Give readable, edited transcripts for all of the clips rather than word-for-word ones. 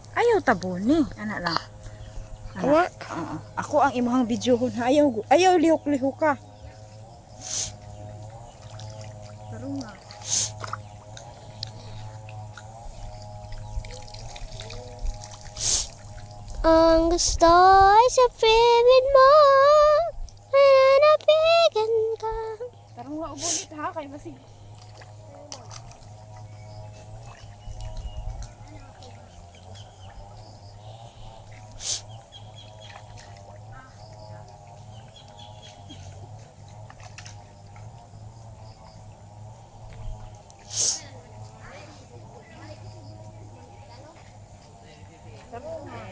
Ayaw tabuni, ana lang. Ana. Ako ang imong videohon. Ayaw lihok-lihok ka. Tarong nga. Ang gusto ay sabihin mo, nananabigan ka. Tarong nga ubulit ha, kay basig. Tarong nga.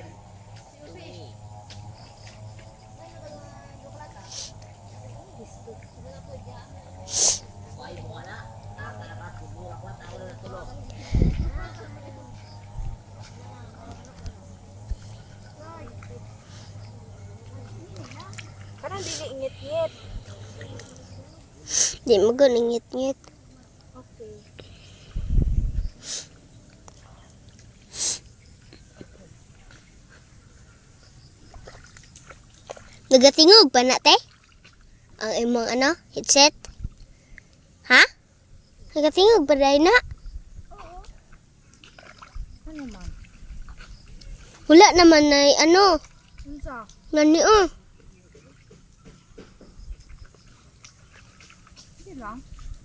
Karang dili ingit-ngit. Di mo ganingit-ngit. Okay. Nagatingog pa na, te? Ang imong headset? Ha? Nagatingog pa dahil na? Oo. Ano man? Wala naman na Unsa? Ngani Sige lang.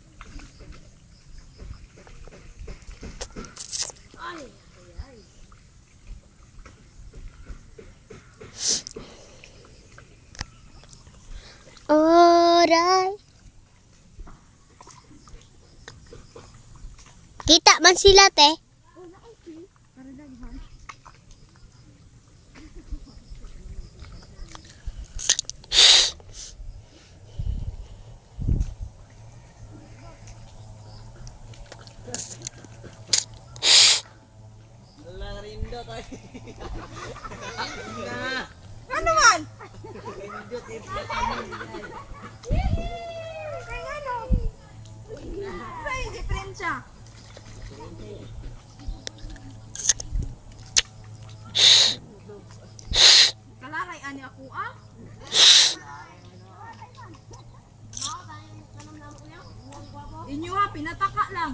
Oray. Kita man sila, te? Wala okay. Para daghan. Ano man? Kaya ano? Sa'yo, diferensya. Kalaray, ani ako ah? Inyo ha, pinataka lang.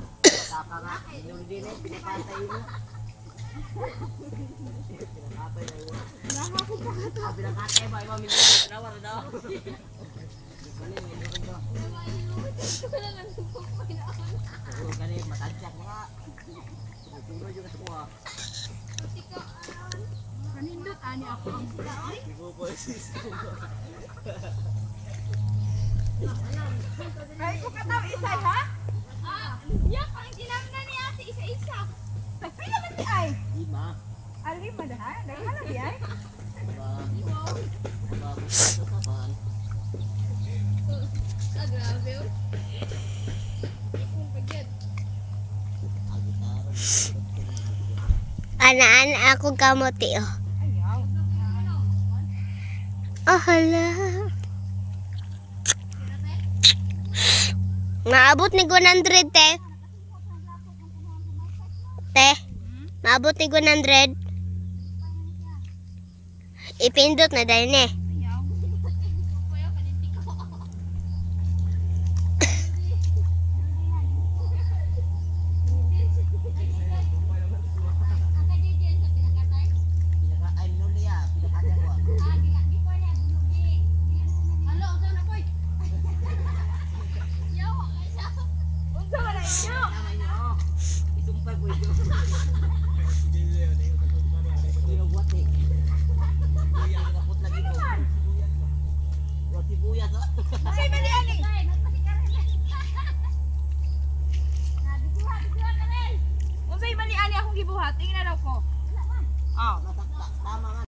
Kanindot, ani ako. Ay, ko kataw isay ha? Yak, ang ginamna ni ate isa-isa. Nagpila man di ay? 5. Lima na ha? Naghala di ay? Grabe oh. Ana ako kamote, oh. Ayaw. Oh, hala. Maabot ni 100, te. Te, maabot ni 100. Ipindot na dahil eh. Unsay mali ani akong gibuhat? Tingnan daw ko. Oh.